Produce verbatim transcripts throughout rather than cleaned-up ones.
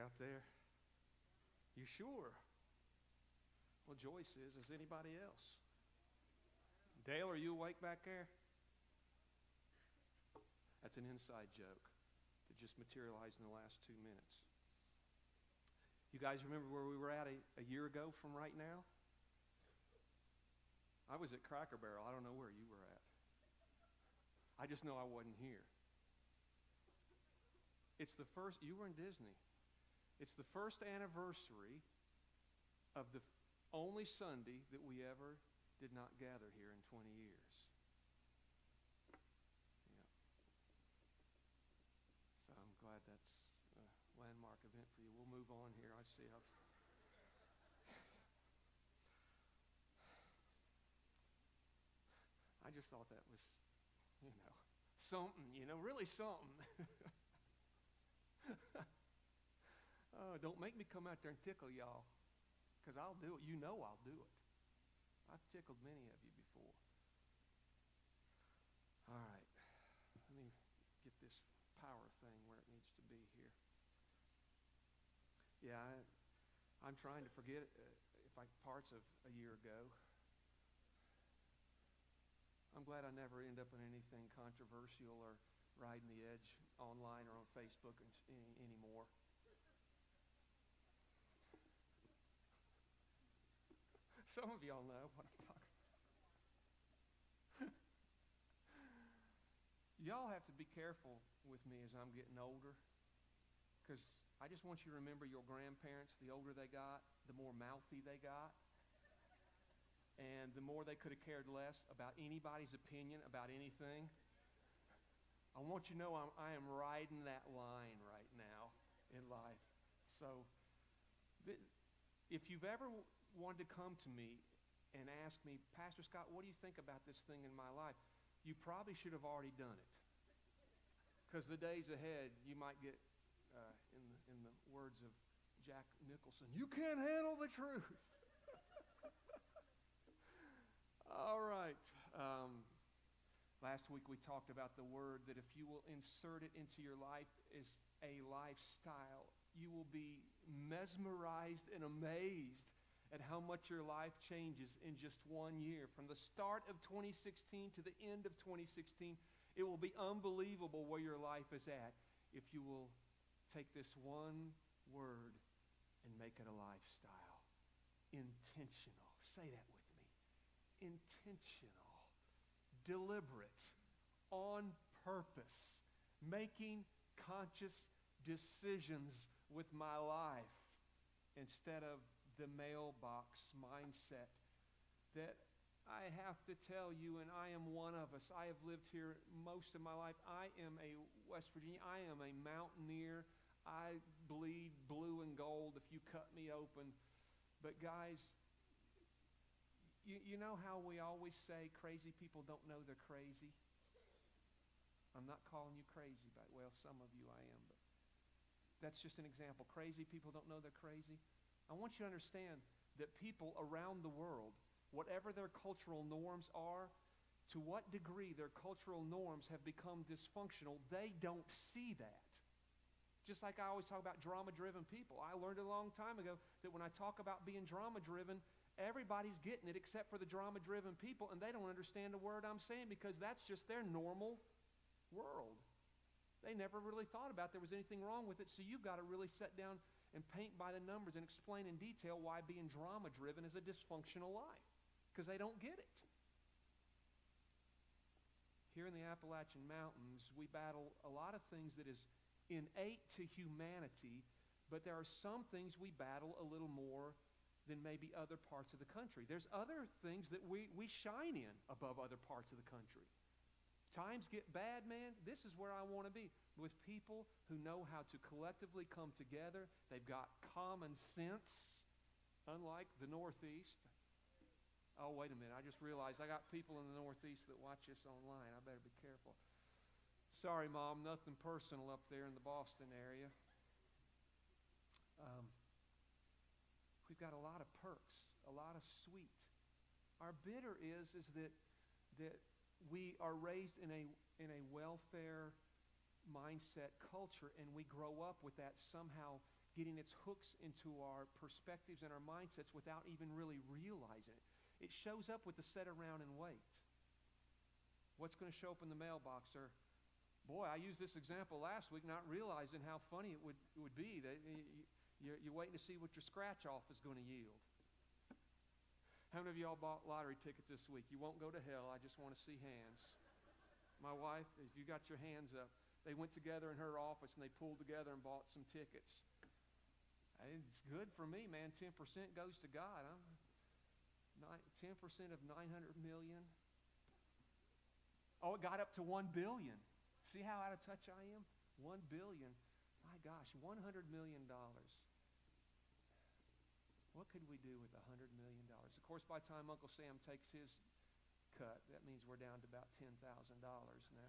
out there? You sure? Well, Joyce is. Is anybody else? Dale, are you awake back there? That's an inside joke that just materialized in the last two minutes. You guys remember where we were at a, a year ago from right now? I was at Cracker Barrel. I don't know where you were at. I just know I wasn't here. It's the first, you were in Disney. It's the first anniversary of the only Sunday that we ever did not gather here in twenty years. Yeah. So I'm glad that's a landmark event for you. We'll move on here. I see how. I just thought that was, you know, something, you know, really something. Oh, don't make me come out there and tickle y'all, because I'll do it. You know I'll do it. I've tickled many of you before. All right. Let me get this power thing where it needs to be here. Yeah, I, I'm trying to forget uh, if I parts of a year ago. I'm glad I never end up in anything controversial or riding the edge online or on Facebook and, any, anymore. Some of y'all know what I'm talking about. Y'all have to be careful with me as I'm getting older, because I just want you to remember your grandparents. The older they got, the more mouthy they got. And the more they could have cared less about anybody's opinion about anything. I want you to know I'm, I am riding that line right now in life. So th- if you've ever wanted to come to me and ask me, Pastor Scott, what do you think about this thing in my life? You probably should have already done it. Because the days ahead, you might get, uh, in, the, in the words of Jack Nicholson, you can't handle the truth. All right. Um, last week we talked about the word that if you will insert it into your life as a lifestyle, you will be mesmerized and amazed at how much your life changes in just one year. From the start of twenty sixteen to the end of twenty sixteen, it will be unbelievable where your life is at if you will take this one word and make it a lifestyle. Intentional. Say that with me. Intentional. Deliberate. On purpose. Making conscious decisions with my life instead of the mailbox mindset that I have to tell you, and I am one of us. I have lived here most of my life. I am a West Virginia. I am a mountaineer. I bleed blue and gold if you cut me open. But guys, you, you know how we always say crazy people don't know they're crazy? I'm not calling you crazy, but well, some of you I am, but that's just an example. Crazy people don't know they're crazy. I want you to understand that people around the world, whatever their cultural norms are, to what degree their cultural norms have become dysfunctional, they don't see that. Just like I always talk about drama-driven people. I learned a long time ago that when I talk about being drama-driven, everybody's getting it except for the drama-driven people, and they don't understand the word I'm saying because that's just their normal world. They never really thought about there was anything wrong with it, so you've got to really sit down and paint by the numbers and explain in detail why being drama-driven is a dysfunctional life, because they don't get it. Here in the Appalachian Mountains, we battle a lot of things that is innate to humanity, but there are some things we battle a little more than maybe other parts of the country. There's other things that we, we shine in above other parts of the country. Times get bad, man, this is where I want to be, with people who know how to collectively come together. They've got common sense, unlike the Northeast. Oh, wait a minute, I just realized I got people in the Northeast that watch this online. I better be careful. Sorry, Mom, nothing personal up there in the Boston area. Um, we've got a lot of perks, a lot of sweet. Our bitter is, is that, that we are raised in a, in a welfare mindset culture, and we grow up with that somehow getting its hooks into our perspectives and our mindsets without even really realizing it. It shows up with the sit around and wait. What's going to show up in the mailbox? Or, boy, I used this example last week, not realizing how funny it would, it would be. That you're, you're waiting to see what your scratch-off is going to yield. How many of y'all bought lottery tickets this week? You won't go to hell. I just want to see hands. My wife, if you got your hands up, they went together in her office and they pulled together and bought some tickets. It's good for me, man. ten percent goes to God. I'm nine, ten percent of nine hundred million. Oh, it got up to one billion. See how out of touch I am? one billion. My gosh, one hundred million dollars. What could we do with one hundred million dollars? Of course, by the time Uncle Sam takes his cut, that means we're down to about ten thousand dollars now.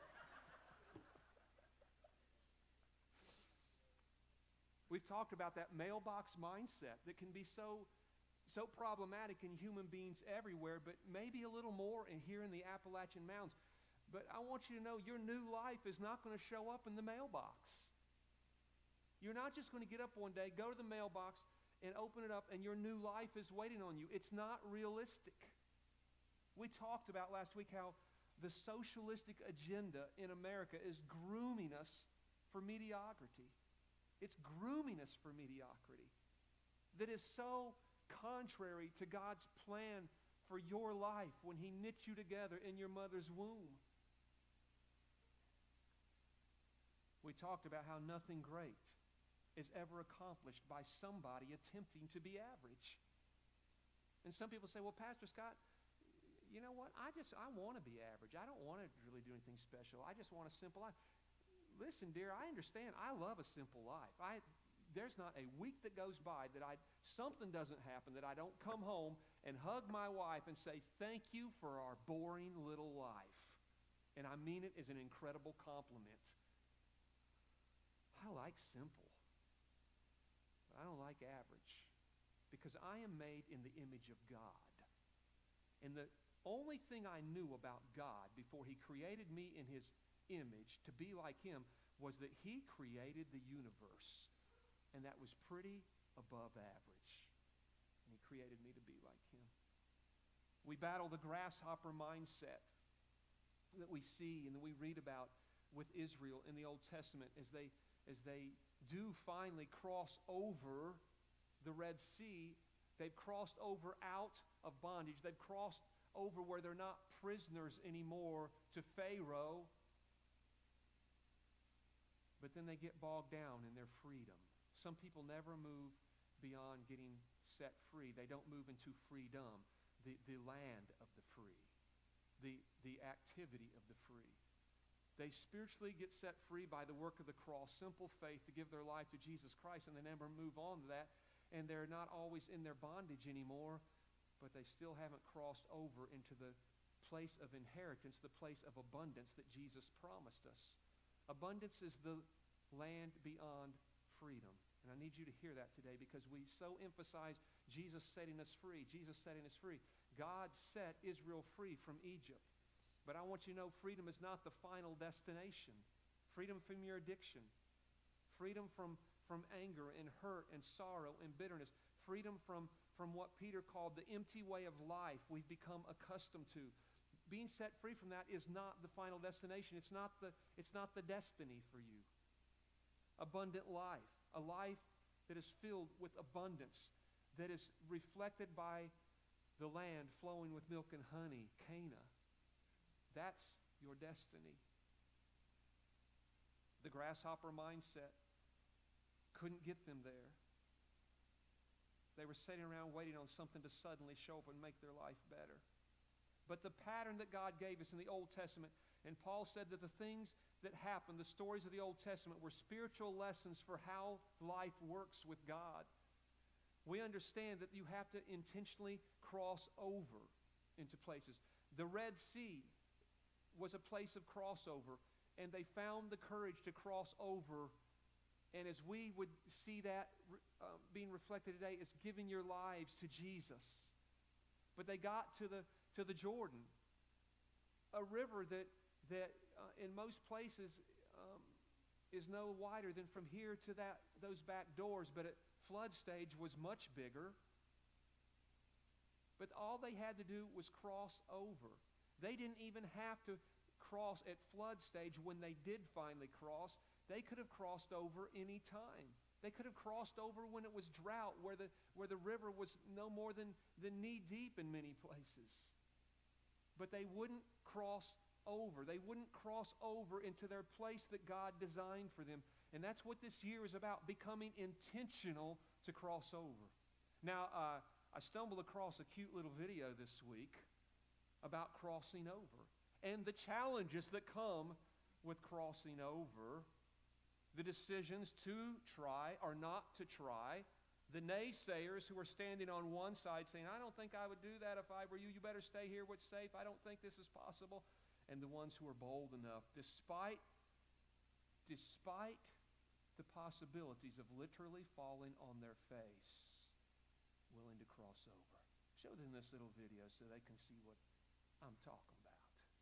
We've talked about that mailbox mindset that can be so, so problematic in human beings everywhere, but maybe a little more in here in the Appalachian Mountains. But I want you to know your new life is not going to show up in the mailbox. You're not just going to get up one day, go to the mailbox, and open it up, and your new life is waiting on you. It's not realistic. We talked about last week how the socialistic agenda in America is grooming us for mediocrity. It's grooming us for mediocrity that is so contrary to God's plan for your life when He knit you together in your mother's womb. We talked about how nothing great is ever accomplished by somebody attempting to be average. And some people say, well, Pastor Scott, you know what? I just, I want to be average. I don't want to really do anything special. I just want a simple life. Listen, dear, I understand. I love a simple life. I, there's not a week that goes by that I something doesn't happen that I don't come home and hug my wife and say, thank you for our boring little life. And I mean it as an incredible compliment. I like simple. But I don't like average. Because I am made in the image of God. And the only thing I knew about God before He created me in His image to be like Him was that He created the universe, and that was pretty above average, and He created me to be like Him. We battle the grasshopper mindset that we see and that we read about with Israel in the Old Testament as they as they do finally cross over the Red Sea. They've crossed over out of bondage. They've crossed over where they're not prisoners anymore to Pharaoh. But then they get bogged down in their freedom. Some people never move beyond getting set free. They don't move into freedom, the, the land of the free, the, the activity of the free. They spiritually get set free by the work of the cross, simple faith to give their life to Jesus Christ, and they never move on to that. And they're not always in their bondage anymore, but they still haven't crossed over into the place of inheritance, the place of abundance that Jesus promised us. Abundance is the land beyond freedom. And I need you to hear that today because we so emphasize Jesus setting us free, Jesus setting us free. God set Israel free from Egypt. But I want you to know freedom is not the final destination. Freedom from your addiction. Freedom from, from anger and hurt and sorrow and bitterness. Freedom from, from what Peter called the empty way of life we've become accustomed to. Being set free from that is not the final destination. It's not the, it's not the destiny for you. Abundant life. A life that is filled with abundance. That is reflected by the land flowing with milk and honey. Cana. That's your destiny. The grasshopper mindset couldn't get them there. They were sitting around waiting on something to suddenly show up and make their life better. But the pattern that God gave us in the Old Testament, and Paul said that the things that happened, the stories of the Old Testament, were spiritual lessons for how life works with God. We understand that you have to intentionally cross over into places. The Red Sea was a place of crossover, and they found the courage to cross over. And as we would see that uh, being reflected today, it's giving your lives to Jesus. But they got to the to the Jordan, a river that that uh, in most places um, is no wider than from here to that those back doors, but at flood stage was much bigger. But all they had to do was cross over. They didn't even have to cross at flood stage. When they did finally cross, they could have crossed over any time. They could have crossed over when it was drought, where the, where the river was no more than, than knee-deep in many places. But they wouldn't cross over. They wouldn't cross over into their place that God designed for them. And that's what this year is about, becoming intentional to cross over. Now, uh, I stumbled across a cute little video this week about crossing over and the challenges that come with crossing over, the decisions to try or not to try, the naysayers who are standing on one side saying, I don't think I would do that if I were you. You better stay here what's safe. I don't think this is possible. And the ones who are bold enough, despite, despite the possibilities of literally falling on their face, willing to cross over. Show them this little video so they can see what I'm talking about.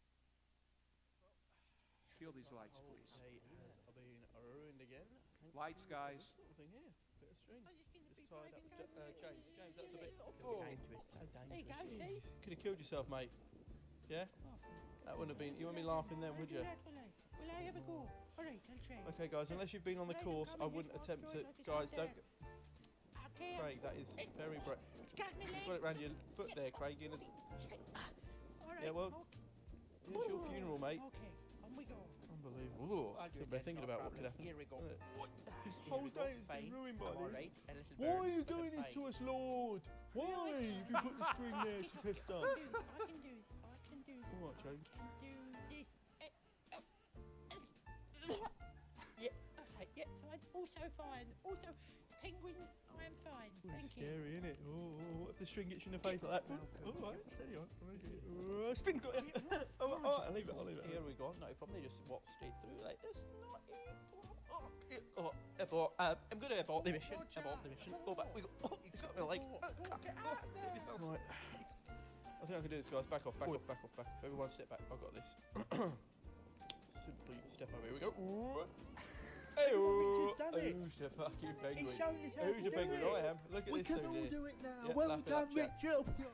Kill these lights, please. Day has been ruined again. Lights, guys. Thing here. Bit of string. Oh, you're going to be Just tied up. driving J- uh, down James, James, that's a bit. Oh. dangerous. So dangerous. There you go, see? Could have killed yourself, mate. Yeah? That wouldn't have been. You wouldn't be laughing then, would you? Will I? Will I have a go? All right, I'll try. Okay, guys. Unless you've been on the Right, course, I'm I coming, wouldn't just attempt walk to. through, so just Guys, stand don't. there. Okay. Craig, that is very brave. It's got me leg. Got it round your foot there, Craig. You're gonna, All right. Yeah, well, okay. it's your funeral, mate. Okay, on we go. Unbelievable. I'll do Should it be then, thinking no about what could problem. happen. Here we go. Isn't it? This Here whole we go. day has been Fine. ruined by I'm all this. right. A little Why burn, are you but doing I'm this to fine. us, Lord? Why have you put the string there to test us? I can do this. I can do this. All right, James. I can do this. Yeah. Okay. Yeah. Fine. Also fine. Also, penguin. I am fine. Oh, Thank it's you. scary, isn't it? Oh, oh, what if the string gets you in the face like that? Oh, all right, steady on. Oh, string got you. Oh, all right, I'll leave it, I'll leave it. Here we go. No problem. They just walk straight through like this. Not it. Oh, it- oh, abort. Uh, I'm going to abort the mission. Abort the mission. Go back. We go. Oh, he's got me like. Right. I think I can do this, guys. Back off, back off, back off, back off. Everyone step back. I've got this. Simply step over. Here we go. Hey, Richard's done it. who's the fucking penguin? He's shown us how Who's to the do penguin? it. I am. Look at We this can dude all here. do it now. Yeah, well laugh it done, up, chap. Richard.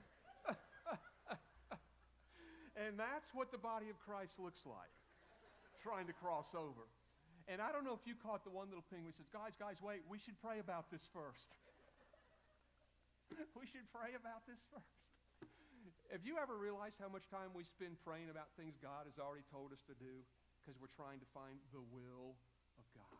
And that's what the body of Christ looks like, trying to cross over. And I don't know if you caught the one little penguin says, guys, guys, wait, we should pray about this first. We should pray about this first. Have you ever realized how much time we spend praying about things God has already told us to do because we're trying to find the will of God?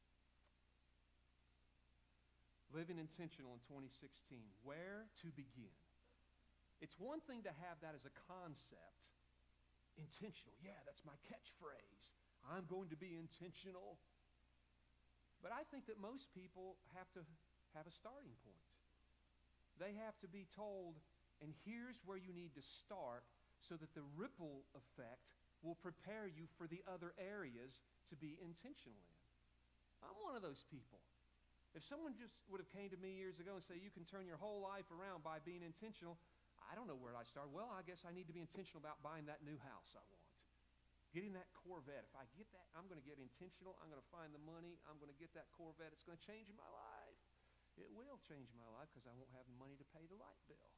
Living intentional in twenty sixteen. Where to begin? It's one thing to have that as a concept. Intentional. Yeah, that's my catchphrase. I'm going to be intentional. But I think that most people have to have a starting point. They have to be told, and here's where you need to start so that the ripple effect will prepare you for the other areas to be intentional in. I'm one of those people. If someone just would have came to me years ago and said, you can turn your whole life around by being intentional, I don't know where I start. Well, I guess I need to be intentional about buying that new house I want. Getting that Corvette. If I get that, I'm going to get intentional. I'm going to find the money. I'm going to get that Corvette. It's going to change my life. It will change my life because I won't have the money to pay the light bill.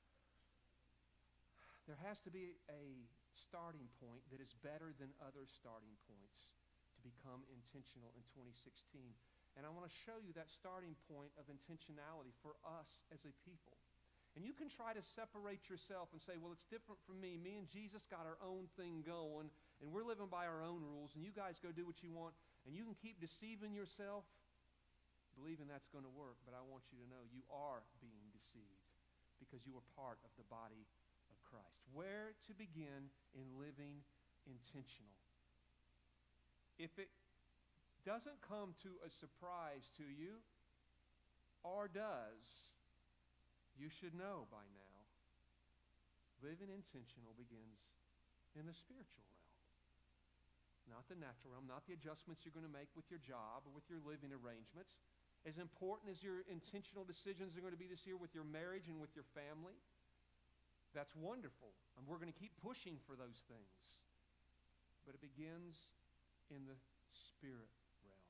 There has to be a starting point that is better than other starting points to become intentional in twenty sixteen. And I want to show you that starting point of intentionality for us as a people. And you can try to separate yourself and say, well, it's different from me. Me and Jesus got our own thing going, and we're living by our own rules, and you guys go do what you want, and you can keep deceiving yourself, believing that's going to work. But I want you to know you are being deceived because you are part of the body of Christ. Where to begin in living intentional? If it doesn't come to a surprise to you, or does, you should know by now, living intentional begins in the spiritual realm. Not the natural realm, not the adjustments you're going to make with your job or with your living arrangements. As important as your intentional decisions are going to be this year with your marriage and with your family, that's wonderful. And we're going to keep pushing for those things. But it begins in the spirit realm.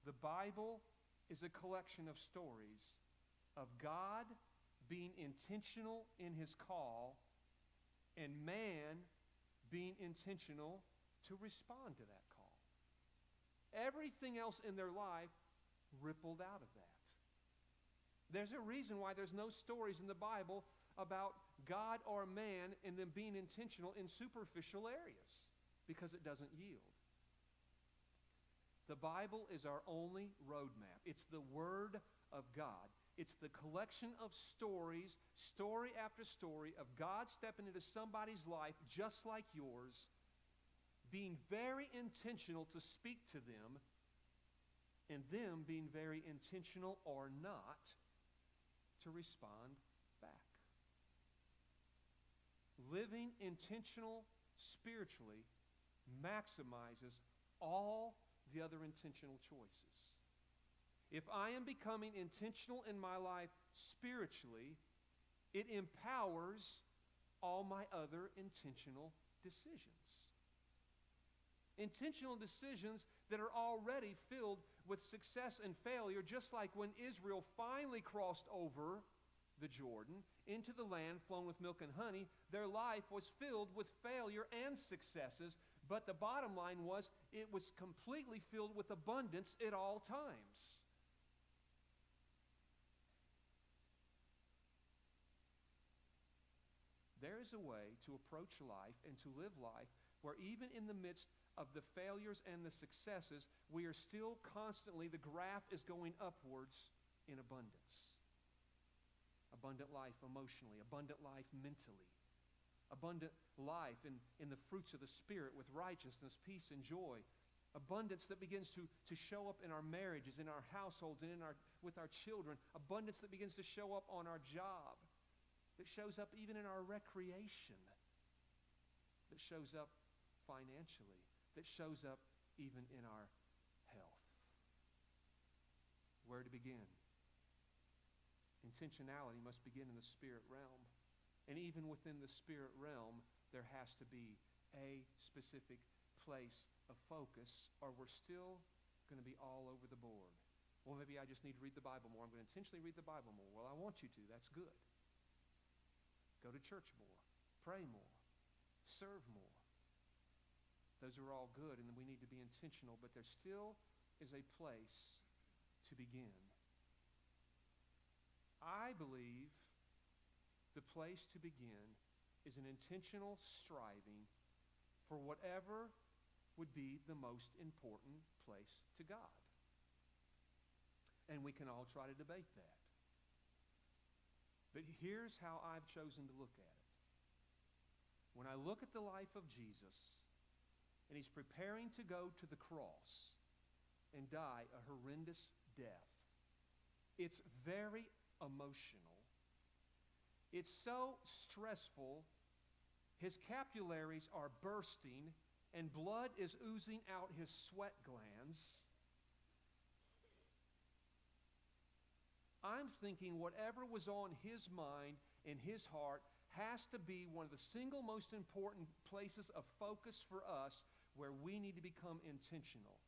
The Bible is a collection of stories of God being intentional in his call and man being intentional to respond to that call. Everything else in their life rippled out of that. There's a reason why there's no stories in the Bible about God or man and them being intentional in superficial areas, because it doesn't yield. The Bible is our only roadmap. It's the Word of God. It's the collection of stories, story after story, of God stepping into somebody's life just like yours, being very intentional to speak to them, and them being very intentional or not to respond back. Living intentional spiritually maximizes all the other intentional choices. If I am becoming intentional in my life spiritually, it empowers all my other intentional decisions. Intentional decisions that are already filled with success and failure, just like when Israel finally crossed over the Jordan into the land flowing with milk and honey, their life was filled with failure and successes, but the bottom line was it was completely filled with abundance at all times. There is a way to approach life and to live life where even in the midst of the failures and the successes, we are still constantly, the graph is going upwards in abundance. Abundant life emotionally, abundant life mentally, abundant life in, in the fruits of the Spirit with righteousness, peace, and joy. Abundance that begins to, to show up in our marriages, in our households, and in our, with our children. Abundance that begins to show up on our job, that shows up even in our recreation, that shows up financially, that shows up even in our health. Where to begin? Intentionality must begin in the spirit realm. And even within the spirit realm, there has to be a specific place of focus, or we're still going to be all over the board. Well, maybe I just need to read the Bible more. I'm going to intentionally read the Bible more. Well, I want you to. That's good. Go to church more. Pray more. Serve more. Those are all good, and we need to be intentional, but there still is a place to begin. I believe the place to begin is an intentional striving for whatever would be the most important place to God. And we can all try to debate that. But here's how I've chosen to look at it. When I look at the life of Jesus, and he's preparing to go to the cross and die a horrendous death, it's very emotional. It's so stressful. His capillaries are bursting and blood is oozing out his sweat glands. I'm thinking whatever was on his mind and his heart has to be one of the single most important places of focus for us, where we need to become intentional.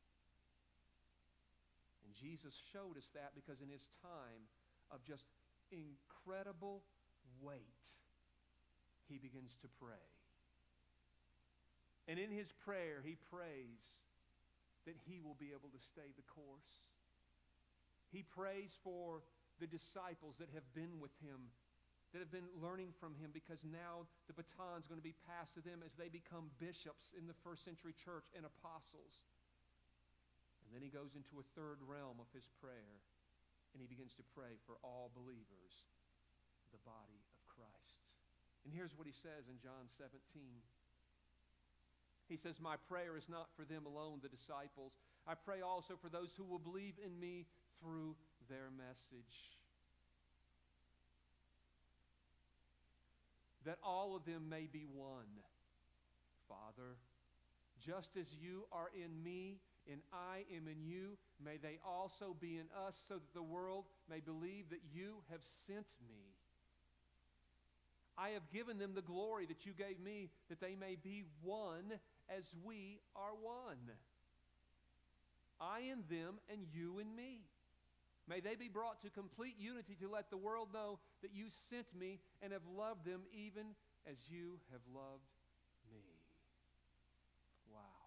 And Jesus showed us that, because in his time of just incredible weight, he begins to pray. And in his prayer, he prays that he will be able to stay the course. He prays for the disciples that have been with him, that have been learning from him, because now the baton is going to be passed to them as they become bishops in the first century church and apostles. And then he goes into a third realm of his prayer, and he begins to pray for all believers, the body of Christ. And here's what he says in John seventeen. He says, "My prayer is not for them alone, the disciples. I pray also for those who will believe in me through their message, that all of them may be one. Father, just as you are in me and I am in you, may they also be in us, so that the world may believe that you have sent me. I have given them the glory that you gave me, that they may be one as we are one." I in them and you in me. May they be brought to complete unity to let the world know that you sent me and have loved them even as you have loved me. Wow.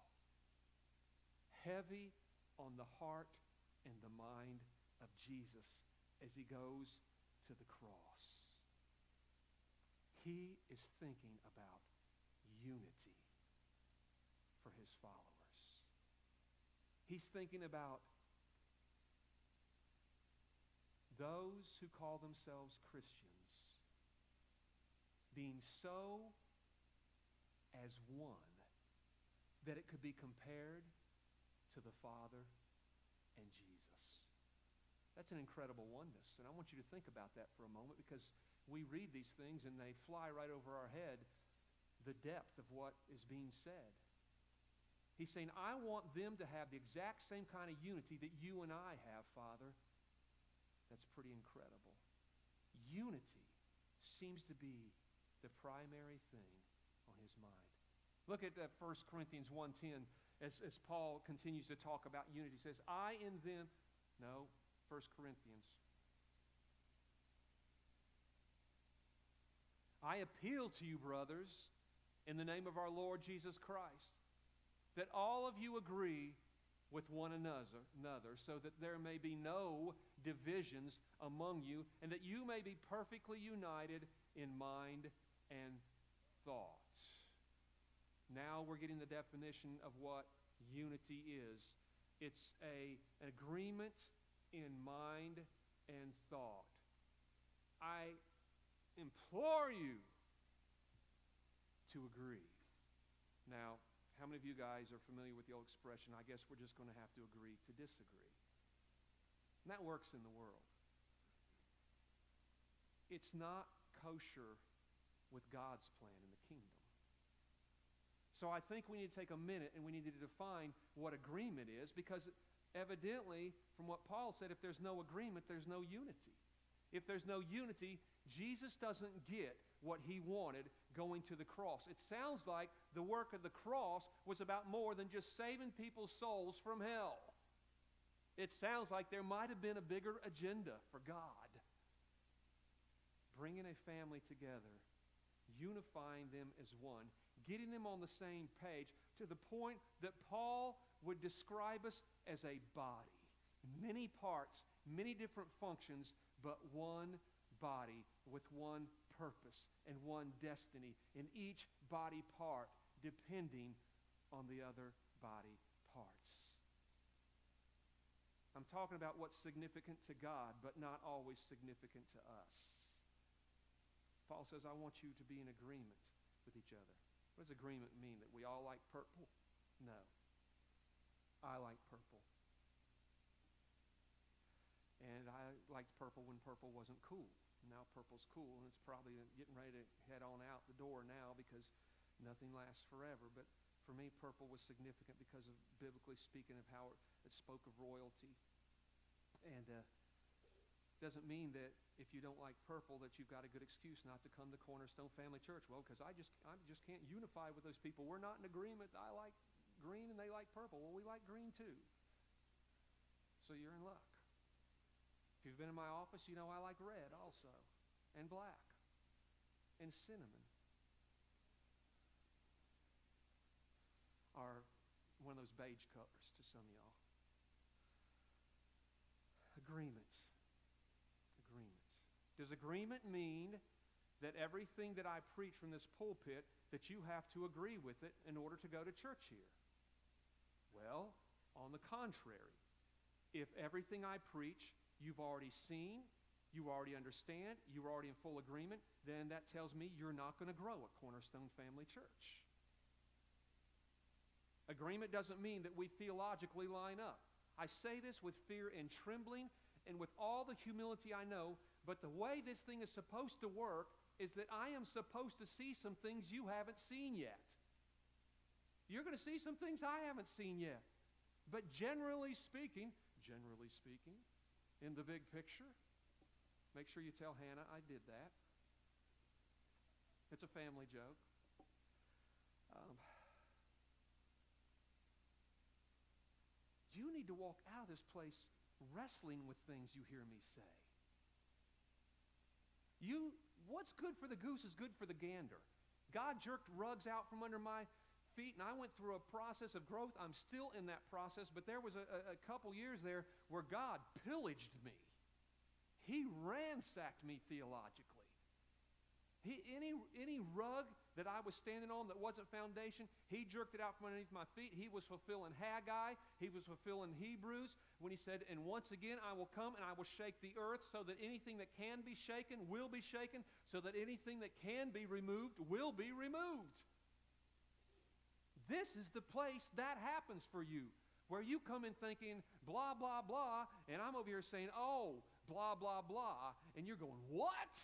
Heavy on the heart and the mind of Jesus as he goes to the cross. He is thinking about unity for his followers. He's thinking about those who call themselves Christians being so as one that it could be compared to the Father and Jesus. That's an incredible oneness. And I want you to think about that for a moment, because we read these things and they fly right over our head, the depth of what is being said. He's saying, I want them to have the exact same kind of unity that you and I have, Father. That's pretty incredible. Unity seems to be the primary thing on his mind. Look at uh, First Corinthians one ten as, as Paul continues to talk about unity. He says, I in them, no, First Corinthians. I appeal to you, brothers, in the name of our Lord Jesus Christ, that all of you agree with one another, another, so that there may be no divisions among you, and that you may be perfectly united in mind and thought. Now we're getting the definition of what unity is. It's a, an agreement in mind and thought. I implore you to agree. Now, how many of you guys are familiar with the old expression, I guess we're just going to have to agree to disagree? And that works in the world. It's not kosher with God's plan in the kingdom. So I think we need to take a minute and we need to define what agreement is, because evidently, from what Paul said, if there's no agreement, there's no unity. If there's no unity, Jesus doesn't get what he wanted going to the cross. It sounds like the work of the cross was about more than just saving people's souls from hell. It sounds like there might have been a bigger agenda for God. Bringing a family together, unifying them as one, getting them on the same page, to the point that Paul would describe us as a body. Many parts, many different functions, but one body with one purpose and one destiny, in each body part depending on the other body parts. I'm talking about what's significant to God, but not always significant to us. Paul says, I want you to be in agreement with each other. What does agreement mean? That we all like purple? No. I like purple. And I liked purple when purple wasn't cool. Now purple's cool, and it's probably getting ready to head on out the door now, because nothing lasts forever. But for me, purple was significant because of, biblically speaking, of how it, it spoke of royalty. And uh, doesn't mean that if you don't like purple that you've got a good excuse not to come to Cornerstone Family Church. Well, because I just I just can't unify with those people. We're not in agreement. I like green and they like purple. Well, we like green too. So you're in luck. If you've been in my office, you know I like red also, and black, and cinnamon. Or one of those beige colors to some of y'all. Agreement. Agreement. Does agreement mean that everything that I preach from this pulpit, that you have to agree with it in order to go to church here? Well, on the contrary, if everything I preach you've already seen, you already understand, you're already in full agreement, then that tells me you're not going to grow at Cornerstone Family Church. Agreement doesn't mean that we theologically line up. I say this with fear and trembling and with all the humility I know, but the way this thing is supposed to work is that I am supposed to see some things you haven't seen yet. You're going to see some things I haven't seen yet. But generally speaking, generally speaking, in the big picture, make sure you tell Hannah I did that. It's a family joke. Um, You need to walk out of this place wrestling with things you hear me say. You, what's good for the goose is good for the gander. God jerked rugs out from under my feet, and I went through a process of growth. I'm still in that process, but there was a, a, a couple years there where God pillaged me. He ransacked me theologically. He, any, any rug that I was standing on that wasn't foundation, he jerked it out from underneath my feet. He was fulfilling Haggai. He was fulfilling Hebrews when he said, and once again I will come and I will shake the earth so that anything that can be shaken will be shaken, so that anything that can be removed will be removed. This is the place that happens for you, where you come in thinking, blah, blah, blah, and I'm over here saying, oh, blah, blah, blah, and you're going, what?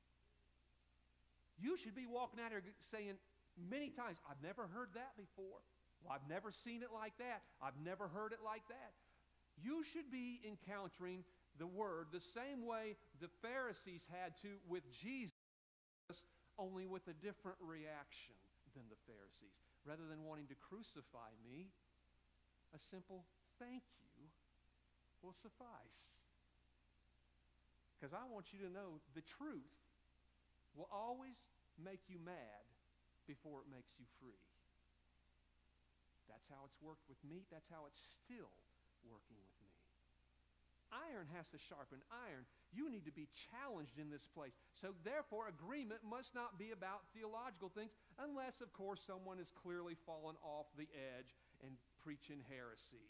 You should be walking out here saying many times, I've never heard that before. Well, I've never seen it like that. I've never heard it like that. You should be encountering the Word the same way the Pharisees had to with Jesus, only with a different reaction than the Pharisees. Rather than wanting to crucify me, a simple thank you will suffice. Because I want you to know the truth will always make you mad before it makes you free. That's how it's worked with me. That's how it's still working with me. Iron has to sharpen iron. You need to be challenged in this place. So therefore, agreement must not be about theological things unless, of course, someone has clearly fallen off the edge and preaching heresy.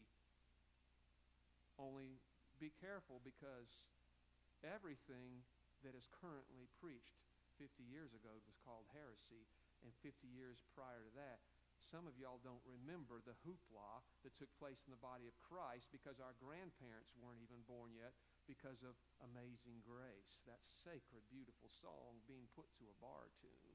Only be careful, because everything that is currently preached fifty years ago was called heresy, and fifty years prior to that, some of y'all don't remember the hoopla that took place in the body of Christ because our grandparents weren't even born yet because of Amazing Grace, that sacred, beautiful song being put to a bar tune.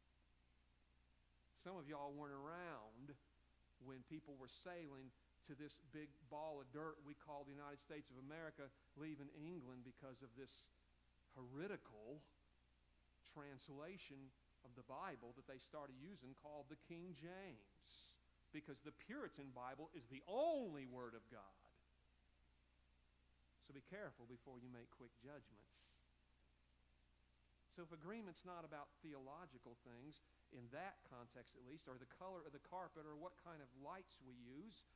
Some of y'all weren't around when people were sailing to this big ball of dirt we call the United States of America, leaving England because of this heretical translation of the Bible that they started using called the King James, because the Puritan Bible is the only Word of God. So be careful before you make quick judgments. So if agreement's not about theological things, in that context at least, or the color of the carpet, or what kind of lights we use,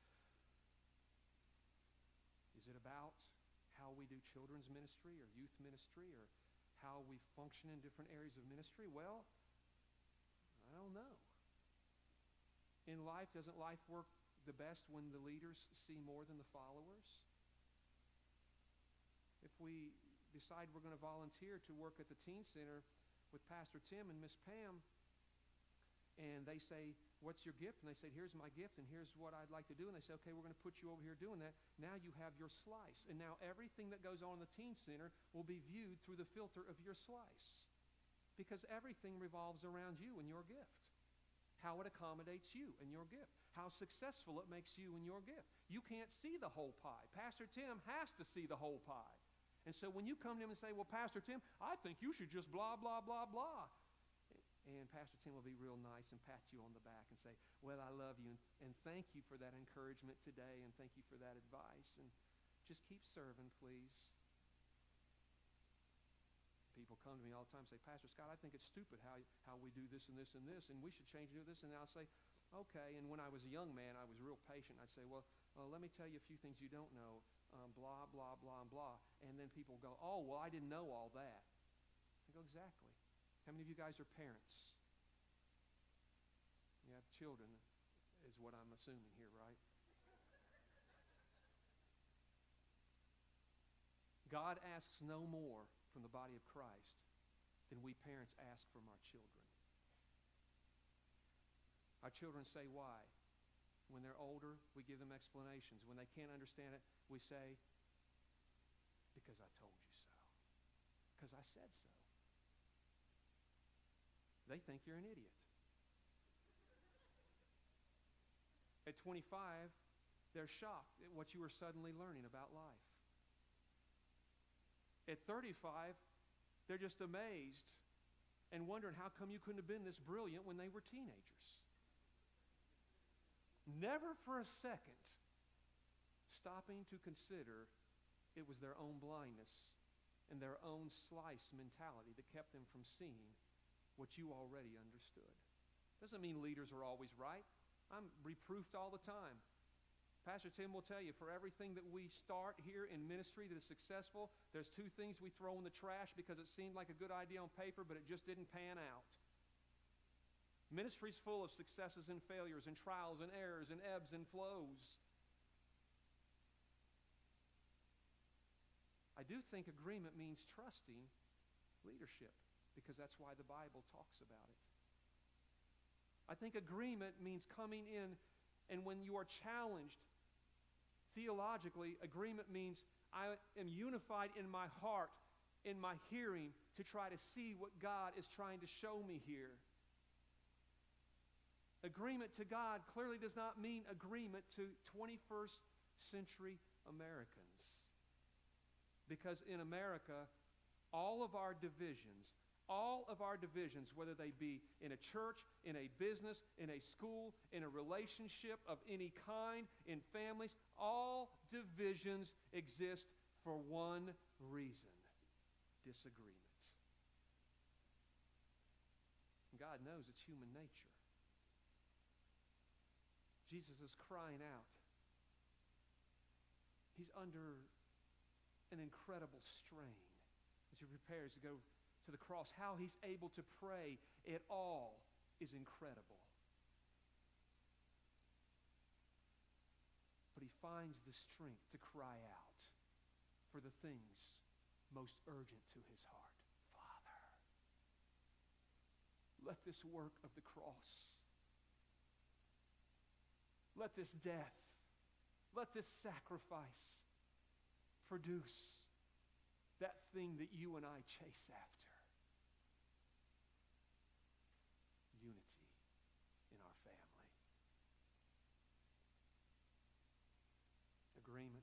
is it about how we do children's ministry or youth ministry, or how we function in different areas of ministry? Well, I don't know. In life, doesn't life work the best when the leaders see more than the followers? If we decide we're going to volunteer to work at the teen center with Pastor Tim and Miss Pam, and they say, what's your gift? And they say, here's my gift, and here's what I'd like to do. And they say, okay, we're going to put you over here doing that. Now you have your slice. And now everything that goes on in the teen center will be viewed through the filter of your slice, because everything revolves around you and your gift. How it accommodates you and your gift. How successful it makes you and your gift. You can't see the whole pie. Pastor Tim has to see the whole pie. And so when you come to him and say, well, Pastor Tim, I think you should just blah, blah, blah, blah. And Pastor Tim will be real nice and pat you on the back and say, well, I love you, and, and thank you for that encouragement today, and thank you for that advice, and just keep serving, please. People come to me all the time and say, Pastor Scott, I think it's stupid how, how we do this and this and this, and we should change and do this. And I'll say, okay. And when I was a young man, I was real patient. I'd say, well, well let me tell you a few things you don't know, um, blah, blah, blah, and blah. And then people go, oh, well, I didn't know all that. I go, exactly. How many of you guys are parents? You have children, is what I'm assuming here, right? God asks no more from the body of Christ than we parents ask from our children. Our children say why. When they're older, we give them explanations. When they can't understand it, we say, because I told you so. Because I said so. They think you're an idiot. At twenty-five, they're shocked at what you are suddenly learning about life. At thirty-five, they're just amazed and wondering how come you couldn't have been this brilliant when they were teenagers. Never for a second stopping to consider it was their own blindness and their own slice mentality that kept them from seeing what you already understood. Doesn't mean leaders are always right. I'm reproofed all the time. Pastor Tim will tell you, for everything that we start here in ministry that is successful, there's two things we throw in the trash because it seemed like a good idea on paper, but it just didn't pan out. Ministry's full of successes and failures and trials and errors and ebbs and flows. I do think agreement means trusting leadership, because that's why the Bible talks about it. I think agreement means coming in, and when you are challenged theologically, agreement means I am unified in my heart, in my hearing, to try to see what God is trying to show me here. Agreement to God clearly does not mean agreement to twenty-first century Americans. Because in America, all of our divisions, all of our divisions, whether they be in a church, in a business, in a school, in a relationship of any kind, in families, all divisions exist for one reason: disagreement. God knows it's human nature. Jesus is crying out. He's under an incredible strain as he prepares to go to the cross. How he's able to pray at all is incredible. But he finds the strength to cry out for the things most urgent to his heart. Father, let this work of the cross, let this death, let this sacrifice produce that thing that you and I chase after. Unity in our family. Agreement.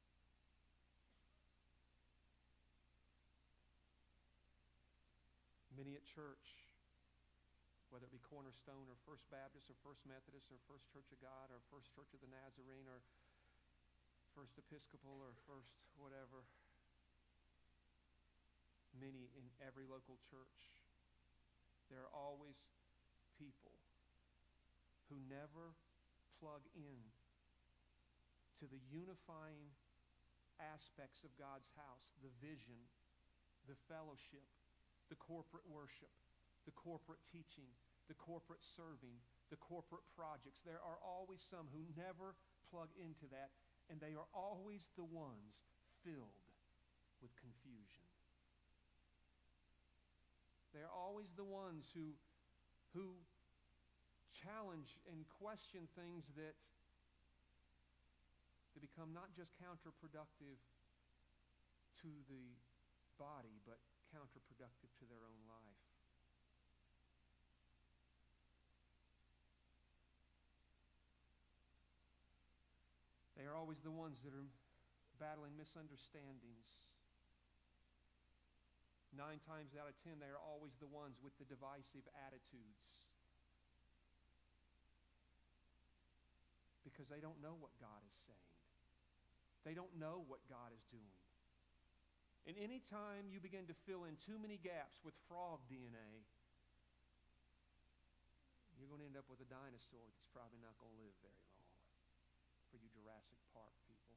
Many at church, whether it be Cornerstone or First Baptist or First Methodist or First Church of God or First Church of the Nazarene or First Episcopal or First whatever, many in every local church, there are always people who never plug in to the unifying aspects of God's house, the vision, the fellowship, the corporate worship, the corporate teaching, the corporate serving, the corporate projects. There are always some who never plug into that, and they are always the ones filled with confusion. They are always the ones who, who challenge and question things that, that become not just counterproductive to the body, but counterproductive to their own life. They are always the ones that are battling misunderstandings. Nine times out of ten, they are always the ones with the divisive attitudes. Because they don't know what God is saying. They don't know what God is doing. And any time you begin to fill in too many gaps with frog D N A, you're going to end up with a dinosaur that's probably not going to live very long. For you Jurassic Park people.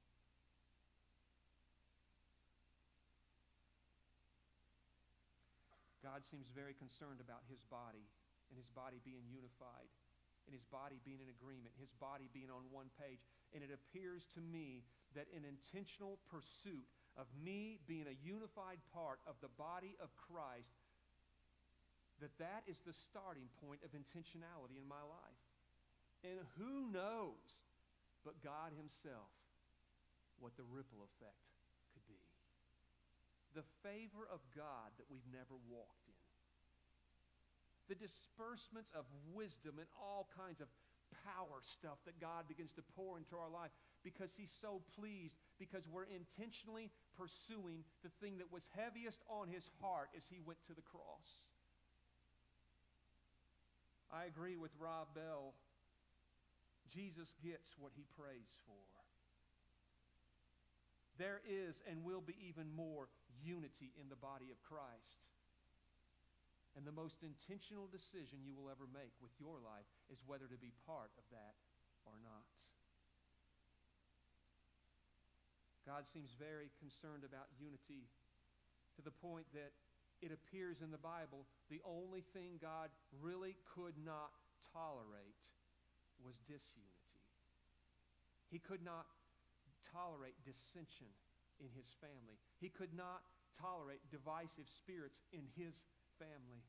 God seems very concerned about his body and his body being unified and his body being in agreement, his body being on one page. And it appears to me that an intentional pursuit of me being a unified part of the body of Christ, that that is the starting point of intentionality in my life. And who knows but God himself what the ripple effect could be. The favor of God that we've never walked in. The disbursements of wisdom and all kinds of power stuff that God begins to pour into our life because he's so pleased, because we're intentionally pursuing the thing that was heaviest on his heart as he went to the cross. I agree with Rob Bell. Jesus gets what he prays for. there is and will be even more unity in the body of Christ. And the most intentional decision you will ever make with your life is whether to be part of that or not. God seems very concerned about unity to the point that it appears in the Bible the only thing God really could not tolerate was disunity. He could not tolerate dissension in his family. He could not tolerate divisive spirits in his family.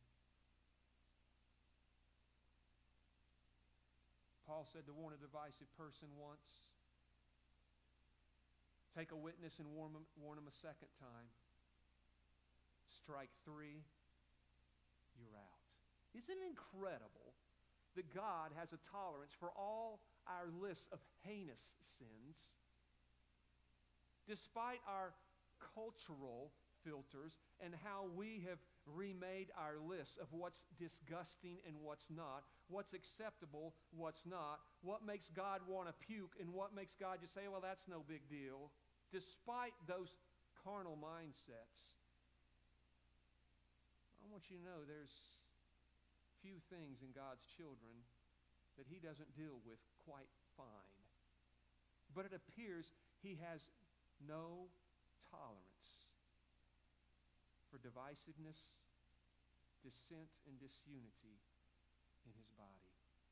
Paul said to warn a divisive person once, take a witness and warn him, warn him a second time. Strike three, you're out. Isn't it incredible that God has a tolerance for all our lists of heinous sins? Despite our cultural filters and how we have remade our lists of what's disgusting and what's not, what's acceptable, what's not, what makes God want to puke and what makes God just say, well, that's no big deal. Despite those carnal mindsets, I want you to know there's few things in God's children that he doesn't deal with quite fine. But it appears he has no tolerance for divisiveness, dissent, and disunity in his body.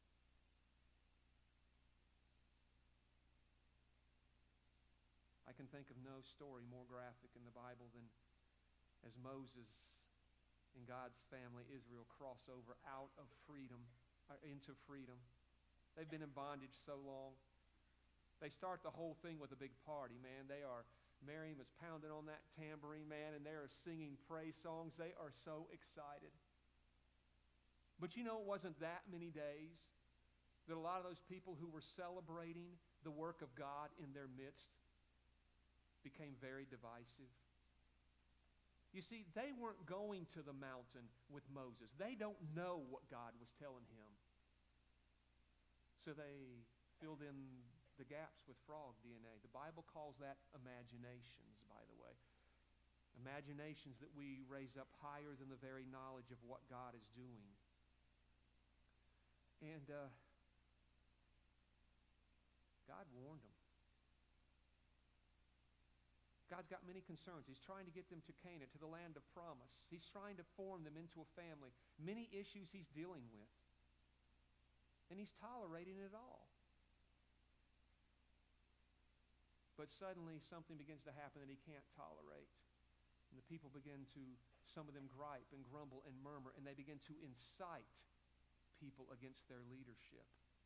I can think of no story more graphic in the Bible than as Moses and God's family, Israel, cross over out of freedom, uh, into freedom. They've been in bondage so long. They start the whole thing with a big party, man. They are, Miriam is pounding on that tambourine, man, and they are singing praise songs. They are so excited. But you know, it wasn't that many days that a lot of those people who were celebrating the work of God in their midst became very divisive. You see, they weren't going to the mountain with Moses. They don't know what God was telling him. So they filled in the gaps with frog D N A. The Bible calls that imaginations, by the way. Imaginations that we raise up higher than the very knowledge of what God is doing. And uh, God warned them. God's got many concerns. He's trying to get them to Canaan, to the land of promise. He's trying to form them into a family. Many issues he's dealing with. And he's tolerating it all. But suddenly something begins to happen that he can't tolerate. And the people begin to, some of them gripe and grumble and murmur, and they begin to incite people against their leadership.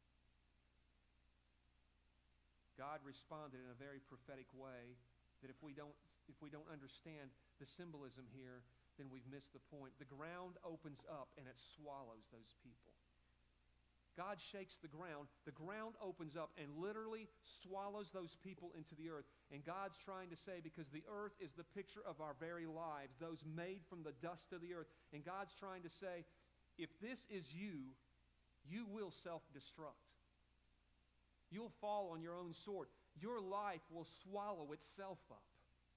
God responded in a very prophetic way that if we don't, if we don't understand the symbolism here, then we've missed the point. The ground opens up and it swallows those people. God shakes the ground. The ground opens up and literally swallows those people into the earth. And God's trying to say, because the earth is the picture of our very lives, those made from the dust of the earth. And God's trying to say, if this is you, you will self-destruct. You'll fall on your own sword. Your life will swallow itself up.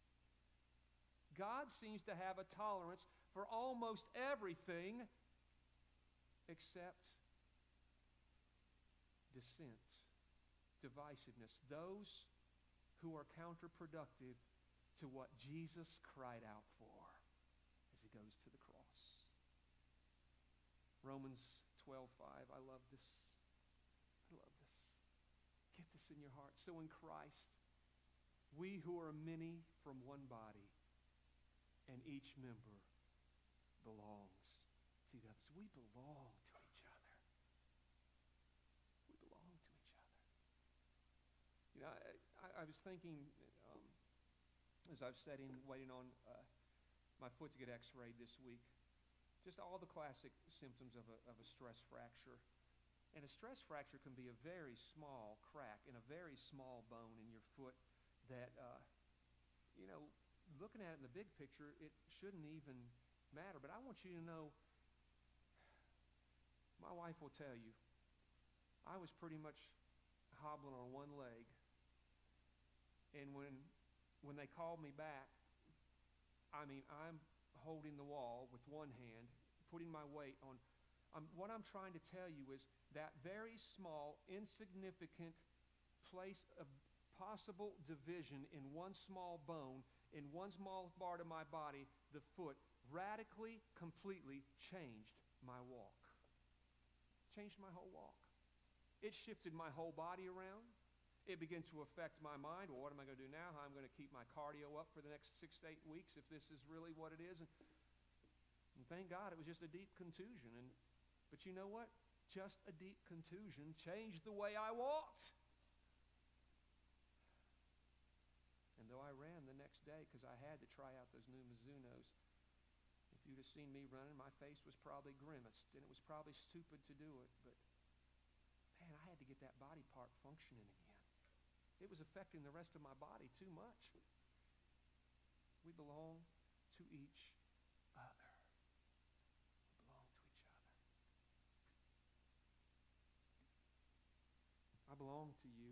God seems to have a tolerance for almost everything except dissent, divisiveness, those who are counterproductive to what Jesus cried out for as he goes to the cross. Romans twelve five, I love this. I love this. Get this in your heart. So in Christ, we who are many from one body, and each member belongs to the others. We belong to each other. We belong to each other. You know, I, I, I was thinking, um, as I was sitting, waiting on uh, my foot to get x-rayed this week, just all the classic symptoms of a, of a stress fracture. And a stress fracture can be a very small crack in a very small bone in your foot that, uh, you know, looking at it in the big picture, it shouldn't even matter. But I want you to know, my wife will tell you, I was pretty much hobbling on one leg. And when when they called me back, I mean, I'm holding the wall with one hand, putting my weight on. Um, what I'm trying to tell you is that very small, insignificant place of possible division in one small bone, in one small part of my body, the foot, radically, completely changed my walk. Changed my whole walk. It shifted my whole body around. It began to affect my mind. Well, what am I going to do now? How am I going to keep my cardio up for the next six to eight weeks if this is really what it is? And, and thank God it was just a deep contusion. And, but you know what? Just a deep contusion changed the way I walked. And though I ran the next day because I had to try out those new Mizunos, if you'd have seen me running, my face was probably grimaced, and it was probably stupid to do it. But, man, I had to get that body part functioning again. It was affecting the rest of my body too much. We belong to each other. We belong to each other. I belong to you.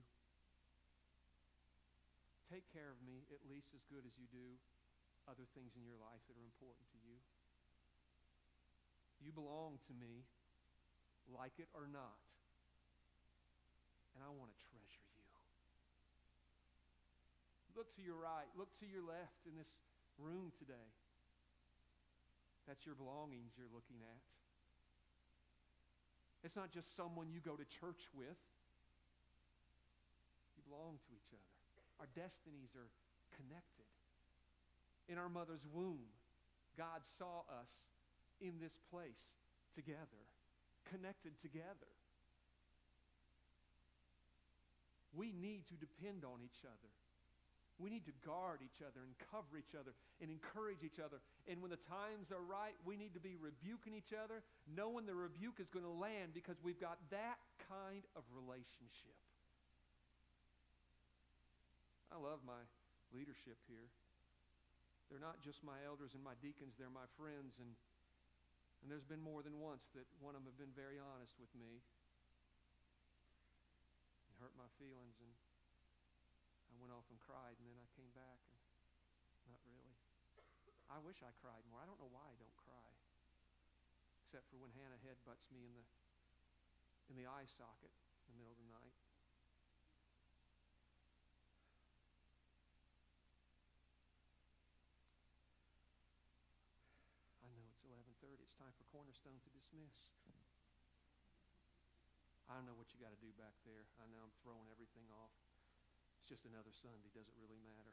Take care of me at least as good as you do other things in your life that are important to you. You belong to me, like it or not. And I want to treasure you. Look to your right, look to your left in this room today. That's your belongings you're looking at. It's not just someone you go to church with. You belong to each other. Our destinies are connected. In our mother's womb, God saw us in this place together, connected together. We need to depend on each other. We need to guard each other and cover each other and encourage each other. And when the times are right, we need to be rebuking each other, knowing the rebuke is going to land because we've got that kind of relationship. I love my leadership here. They're not just my elders and my deacons, they're my friends. And, and there's been more than once that one of them have been very honest with me. It hurt my feelings, and I went off and cried, and then I came back, and not really. I wish I cried more. I don't know why I don't cry, except for when Hannah headbutts me in the in the eye socket in the middle of the night. I know it's eleven thirty. It's time for Cornerstone to dismiss. I don't know what you got to do back there. I know I'm throwing everything off. It's just another Sunday. Does it really matter?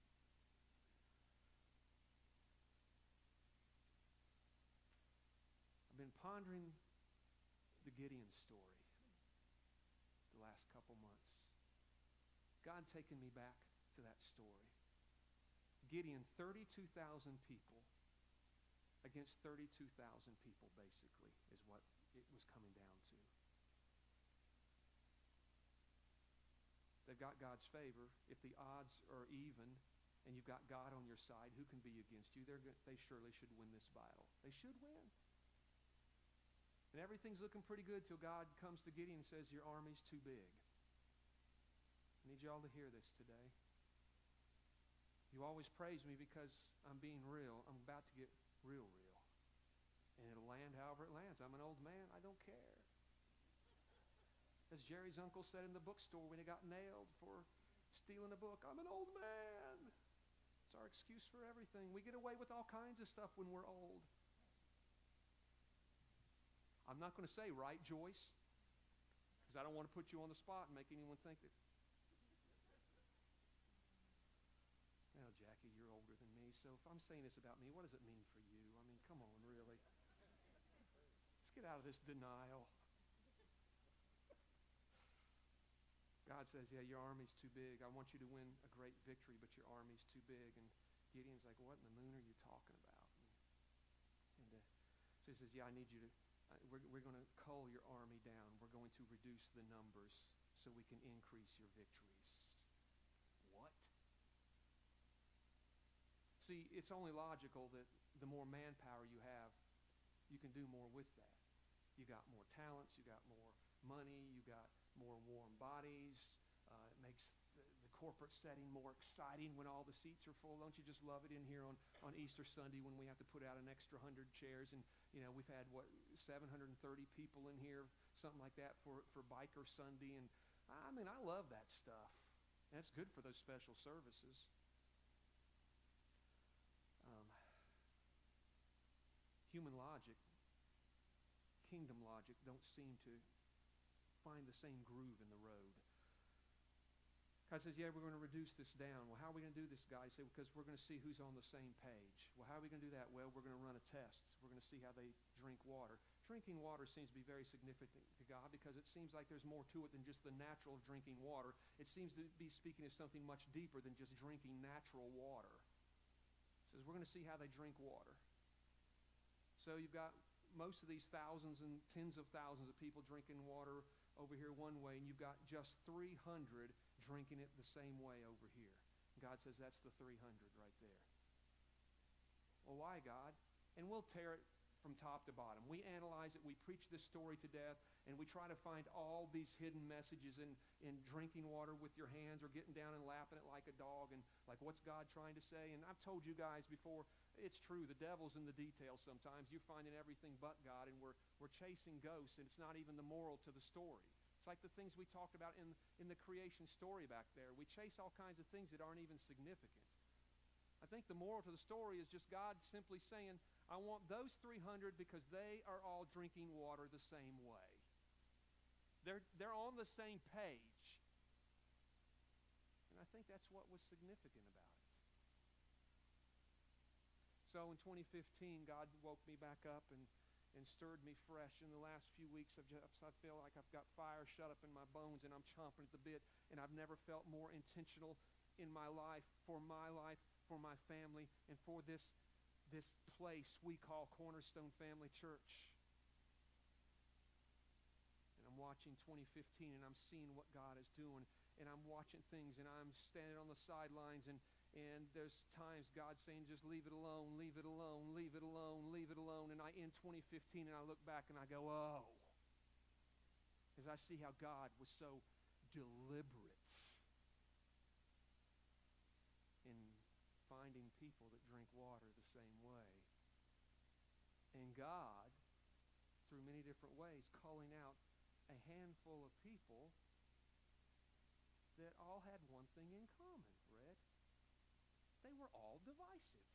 I've been pondering the Gideon story the last couple months. God taken me back to that story. Gideon, thirty-two thousand people against thirty-two thousand people, basically, is what it was coming down to. They've got God's favor. If the odds are even and you've got God on your side, who can be against you? They're, they surely should win this battle. They should win. And everything's looking pretty good till God comes to Gideon and says, your army's too big. I need y'all to hear this today. You always praise me because I'm being real. I'm about to get real, real. And it'll land however it lands. I'm an old man. I don't care. As Jerry's uncle said in the bookstore when he got nailed for stealing a book, I'm an old man. It's our excuse for everything. We get away with all kinds of stuff when we're old. I'm not going to say, right, Joyce? Because I don't want to put you on the spot and make anyone think that. Well, Jackie, you're older than me, so if I'm saying this about me, what does it mean for you? I mean, come on, really. Let's get out of this denial. God says, yeah, your army's too big. I want you to win a great victory, but your army's too big. And Gideon's like, what in the moon are you talking about? And, and uh, so he says, yeah, I need you to, uh, we're, we're going to cull your army down. We're going to reduce the numbers so we can increase your victories. What? See, it's only logical that the more manpower you have, you can do more with that. You got more talents, you got more money, you got more warm bodies. Uh, it makes the, the corporate setting more exciting when all the seats are full? Don't you just love it in here on, on Easter Sunday when we have to put out an extra hundred chairs? And, you know, we've had, what, seven hundred thirty people in here, something like that for, for Biker Sunday. And, I mean, I love that stuff. And it's good for those special services. Um, human logic, kingdom logic, don't seem to find the same groove in the road. God says, yeah, we're going to reduce this down. Well, how are we going to do this, God? He said, because we're going to see who's on the same page. Well, how are we going to do that? Well, we're going to run a test. We're going to see how they drink water. Drinking water seems to be very significant to God because it seems like there's more to it than just the natural of drinking water. It seems to be speaking of something much deeper than just drinking natural water. He says, we're going to see how they drink water. So you've got most of these thousands and tens of thousands of people drinking water over here one way, and you've got just three hundred drinking it the same way over here. God says that's the three hundred right there. Well, why, God? And we'll tear it from top to bottom. We analyze it, we preach this story to death, and we try to find all these hidden messages in, in drinking water with your hands or getting down and lapping it like a dog, and like, what's God trying to say? And I've told you guys before, it's true, the devil's in the details sometimes. You're finding everything but God, and we're, we're chasing ghosts, and it's not even the moral to the story. It's like the things we talked about in, in the creation story back there. We chase all kinds of things that aren't even significant. I think the moral to the story is just God simply saying, I want those three hundred because they are all drinking water the same way. They're, they're on the same page. And I think that's what was significant about it. So in twenty fifteen, God woke me back up and, and stirred me fresh. In the last few weeks, I've just, I feel like I've got fire shut up in my bones and I'm chomping at the bit. And I've never felt more intentional in my life, for my life, for my family, and for this, this place we call Cornerstone Family Church. And I'm watching twenty fifteen and I'm seeing what God is doing. And I'm watching things and I'm standing on the sidelines and And there's times God's saying, just leave it alone, leave it alone, leave it alone, leave it alone. And I end twenty fifteen and I look back and I go, oh. As I see how God was so deliberate in finding people that drink water the same way. And God, through many different ways, calling out a handful of people that all had one thing in common, Fred. They were all divisive.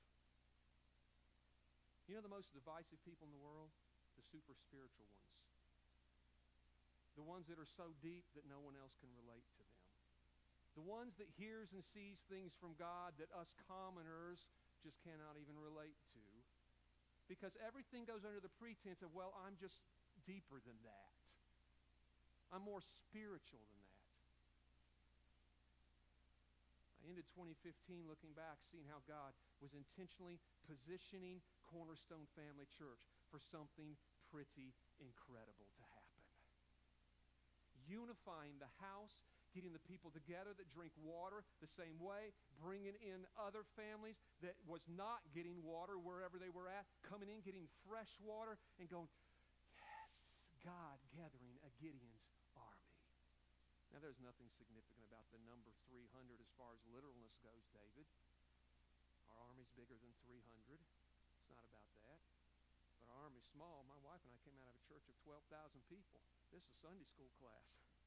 You know the most divisive people in the world? The super spiritual ones. The ones that are so deep that no one else can relate to them. The ones that hears and sees things from God that us commoners just cannot even relate to. Because everything goes under the pretense of, well, I'm just deeper than that. I'm more spiritual than that. I ended twenty fifteen looking back, seeing how God was intentionally positioning Cornerstone Family Church for something pretty incredible to happen. Unifying the house, getting the people together that drink water the same way, bringing in other families that was not getting water wherever they were at, coming in, getting fresh water, and going, yes, God gathering a Gideon's army. Now, there's nothing significant about the number three hundred as far as literalness goes, David. Our army's bigger than three hundred. It's not about that. But our army's small. My wife and I came out of a church of twelve thousand people. This is a Sunday school class.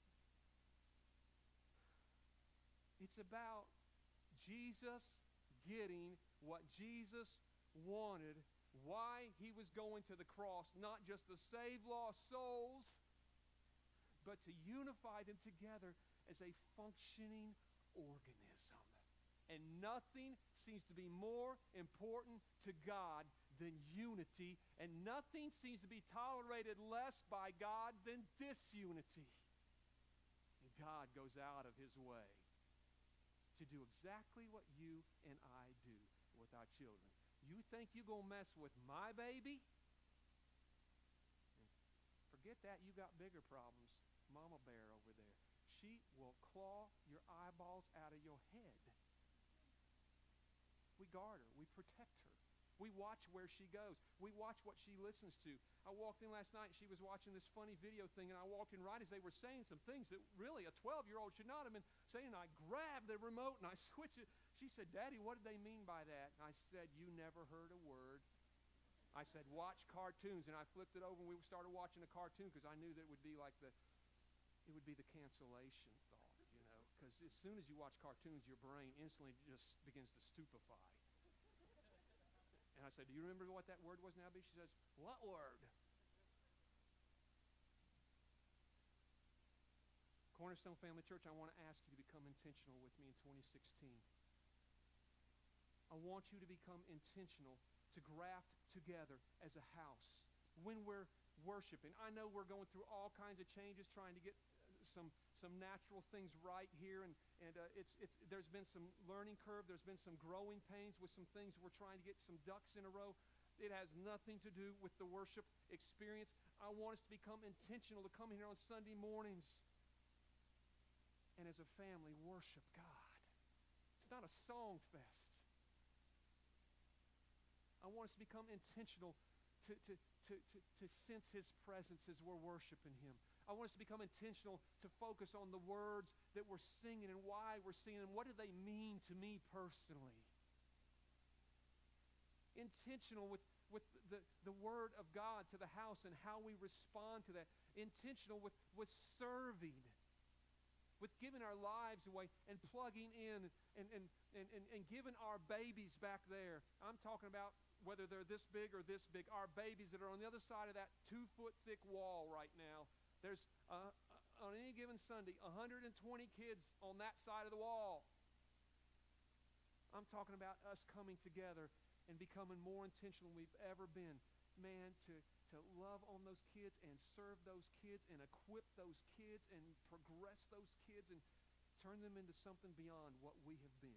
It's about Jesus getting what Jesus wanted, why he was going to the cross, not just to save lost souls, but to unify them together as a functioning organism. And nothing seems to be more important to God than unity, and nothing seems to be tolerated less by God than disunity. And God goes out of his way to do exactly what you and I do with our children. You think you're going to mess with my baby? Forget that, you got bigger problems. Mama bear over there. She will claw your eyeballs out of your head. We guard her. We protect her. We watch where she goes. We watch what she listens to. I walked in last night and she was watching this funny video thing, and I walked in right as they were saying some things that really a twelve-year-old should not have been saying. I grabbed the remote and I switched it. She said, Daddy, what did they mean by that? And I said, you never heard a word. I said, watch cartoons. And I flipped it over and we started watching a cartoon because I knew that it would be like the, it would be the cancellation thought, you know. Because as soon as you watch cartoons, your brain instantly just begins to stupefy. And I said, do you remember what that word was now, B? She says, what word? Cornerstone Family Church, I want to ask you to become intentional with me in twenty sixteen. I want you to become intentional to graft together as a house when we're worshiping. I know we're going through all kinds of changes, trying to get some some natural things right here, and and uh, it's it's there's been some learning curve. There's been some growing pains with some things. We're trying to get some ducks in a row. It has nothing to do with the worship experience. I want us to become intentional to come here on Sunday mornings and as a family worship God. It's not a song fest. I want us to become intentional to, to, to, to, to sense His presence as we're worshiping Him. I want us to become intentional to focus on the words that we're singing and why we're singing and what do they mean to me personally. Intentional with, with the, the Word of God to the house and how we respond to that. Intentional with, with serving, with giving our lives away and plugging in and, and, and, and, and giving our babies back there. I'm talking about whether they're this big or this big, our babies that are on the other side of that two-foot-thick wall right now. There's, uh, on any given Sunday, one hundred twenty kids on that side of the wall. I'm talking about us coming together and becoming more intentional than we've ever been. Man, to, to love on those kids and serve those kids and equip those kids and progress those kids and turn them into something beyond what we have been.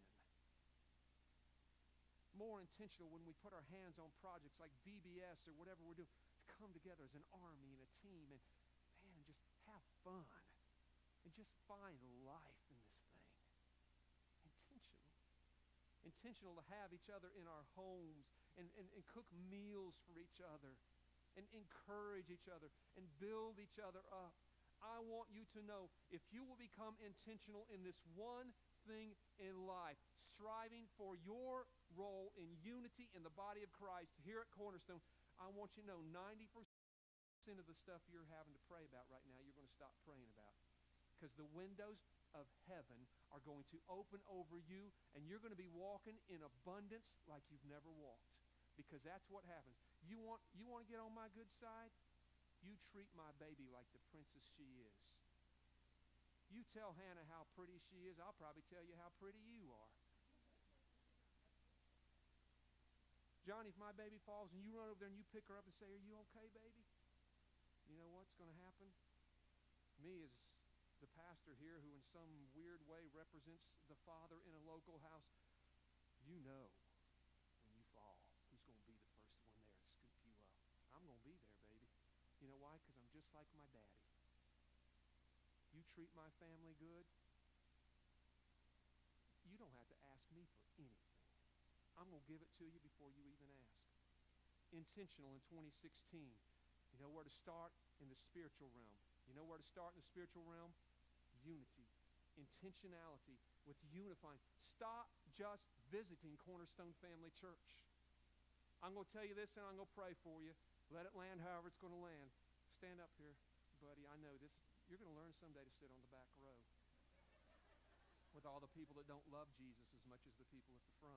More intentional when we put our hands on projects like V B S or whatever we're doing, to come together as an army and a team and, man, just have fun and just find life in this thing. Intentional. Intentional to have each other in our homes and, and, and cook meals for each other and encourage each other and build each other up. I want you to know, if you will become intentional in this one thing in life, striving for your role in unity in the body of Christ here at Cornerstone, I want you to know ninety percent of the stuff you're having to pray about right now, you're going to stop praying about. Because the windows of heaven are going to open over you, and you're going to be walking in abundance like you've never walked. Because that's what happens. You want, you want to get on my good side? You treat my baby like the princess she is. You tell Hannah how pretty she is, I'll probably tell you how pretty you are. Johnny, if my baby falls and you run over there and you pick her up and say, are you okay, baby? You know what's going to happen? Me as the pastor here who in some weird way represents the father in a local house, you know when you fall who's going to be the first one there to scoop you up. I'm going to be there, baby. You know why? Because I'm just like my daddy. You treat my family good, you don't have to ask me for anything. I'm going to give it to you before you even ask. Intentional in twenty sixteen. You know where to start? In the spiritual realm. You know where to start in the spiritual realm? Unity. Intentionality with unifying. Stop just visiting Cornerstone Family Church. I'm going to tell you this and I'm going to pray for you. Let it land however it's going to land. Stand up here, buddy. I know this. You're going to learn someday to sit on the back row with all the people that don't love Jesus as much as the people at the front.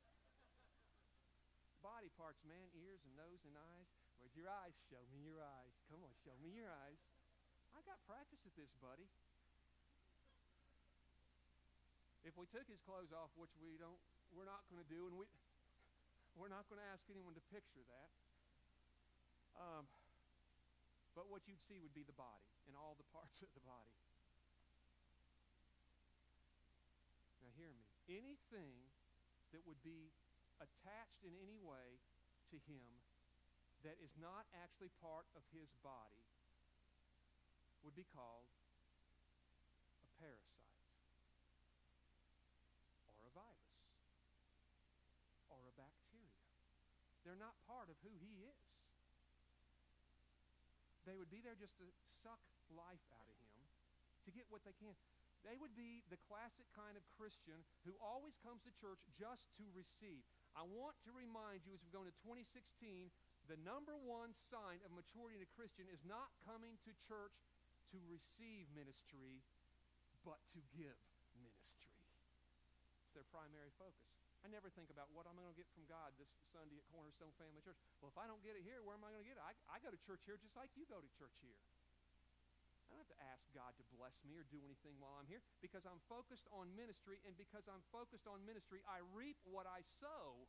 Body parts, man, ears and nose and eyes. Where's your eyes? Show me your eyes. Come on, show me your eyes. I got practice at this, buddy. If we took his clothes off, which we don't, we're not going to do, and we, we're not going to ask anyone to picture that. Um, but what you'd see would be the body and all the parts of the body. Now hear me. Anything that would be attached in any way to him that is not actually part of his body would be called a parasite or a virus or a bacteria They're not part of who He is. They would be there just to suck life out of Him, to get what they can. They would be the classic kind of Christian who always comes to church just to receive. I want to remind you, as we go into twenty sixteen, the number one sign of maturity in a Christian is not coming to church to receive ministry, but to give ministry. It's their primary focus. I never think about what I'm going to get from God this Sunday at Cornerstone Family Church. Well, if I don't get it here, where am I going to get it? I, I go to church here just like you go to church here. I don't have to ask God to bless me or do anything while I'm here because I'm focused on ministry, and because I'm focused on ministry, I reap what I sow,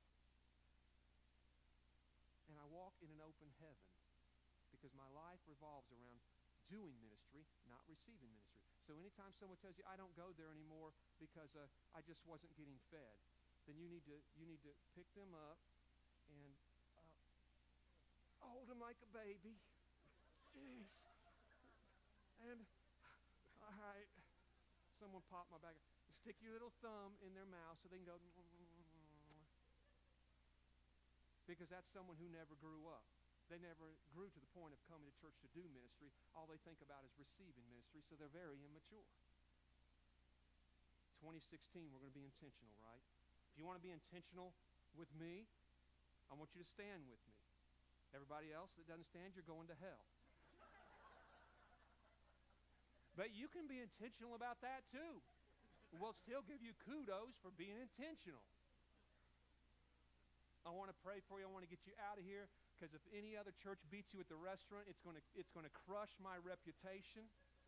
and I walk in an open heaven because my life revolves around doing ministry, not receiving ministry. So anytime someone tells you, I don't go there anymore because uh, I just wasn't getting fed, then you need to you need to pick them up and uh, hold them like a baby. Jeez. And, all right, someone popped my back. Stick your little thumb in their mouth so they can go, because that's someone who never grew up. They never grew to the point of coming to church to do ministry. All they think about is receiving ministry, so they're very immature. twenty sixteen, we're going to be intentional, right? If you want to be intentional with me, I want you to stand with me. Everybody else that doesn't stand, you're going to hell. But you can be intentional about that too. We'll still give you kudos for being intentional. I want to pray for you. I want to get you out of here, because if any other church beats you at the restaurant, it's going to it's going to crush my reputation.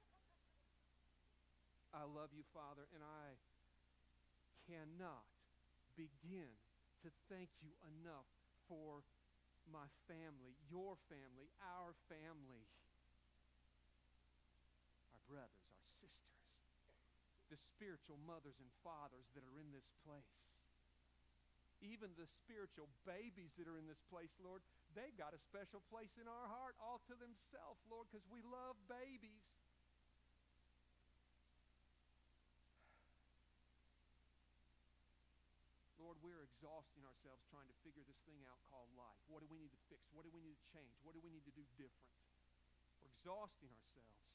I love you, Father, and I cannot begin to thank you enough for my family, your family, our family, our brothers, our sisters, the spiritual mothers and fathers that are in this place. Even the spiritual babies that are in this place, Lord, they've got a special place in our heart all to themselves, Lord, because we love babies. Lord, we're exhausting ourselves trying to figure this thing out called life. What do we need to fix? What do we need to change? What do we need to do different? We're exhausting ourselves.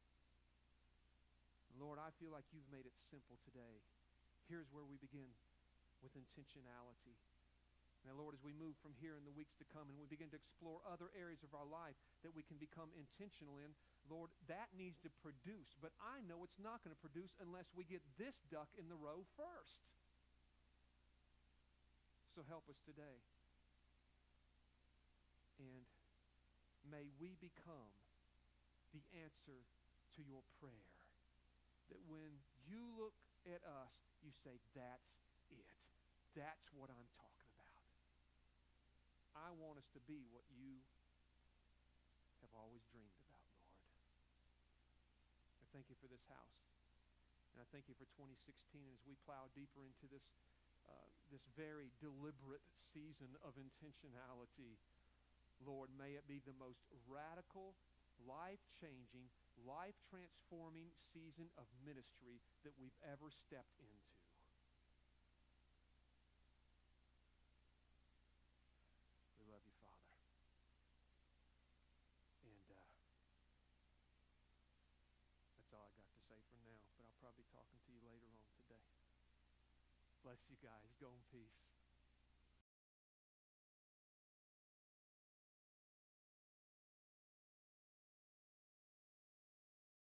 Lord, I feel like you've made it simple today. Here's where we begin, with intentionality. Now, Lord, as we move from here in the weeks to come and we begin to explore other areas of our life that we can become intentional in, Lord, that needs to produce. But I know it's not going to produce unless we get this duck in the row first. So help us today. And may we become the answer to your prayer. That when you look at us, you say, that's it. That's what I'm talking about. I want us to be what you have always dreamed about, Lord. I thank you for this house. And I thank you for twenty sixteen as we plow deeper into this Uh, this very deliberate season of intentionality. Lord, may it be the most radical, life-changing, life-transforming season of ministry that we've ever stepped into. We love you, Father. And uh, that's all I got to say for now, but I'll probably be talking to you later on today. Bless you guys. Go in peace.